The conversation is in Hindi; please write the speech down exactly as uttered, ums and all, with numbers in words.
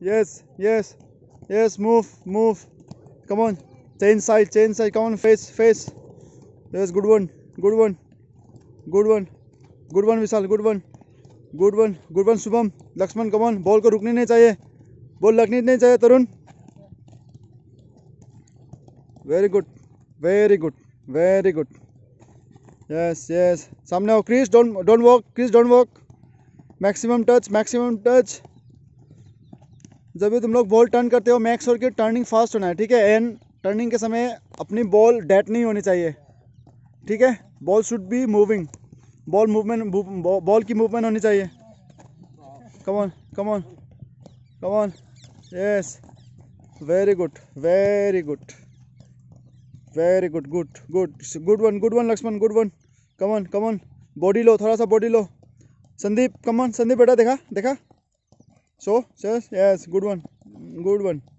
Yes, yes, yes. Move, move. Come on. Change side, change side. Come on, face, face. Yes, good one, good one, good one, good one. Vishal, good one, good one, good one. Shubham, Lakshman, come on. Ball को रुकनी नहीं चाहिए, बॉल लगनी नहीं चाहिए. तरुण, very good, very good, very good. Yes, yes. सामने आओ. Chris, don't don't walk. Chris, don't walk. Maximum touch, maximum touch. जब भी तुम लोग बॉल टर्न करते हो, मैक्स और की टर्निंग फास्ट होना है, ठीक है. एंड टर्निंग के समय अपनी बॉल डेट नहीं होनी चाहिए, ठीक है. Ball should be moving, ball movement, ball की मूवमेंट होनी चाहिए. Come on, come on, come on. Yes, very good, very good, very good, good good good one, good one Lakshman, good one. Come on, come on. Body low, थोड़ा सा body low. Sandeep, come on. Sandeep बेटा, देखा देखा. So yes, yes, good one, good one.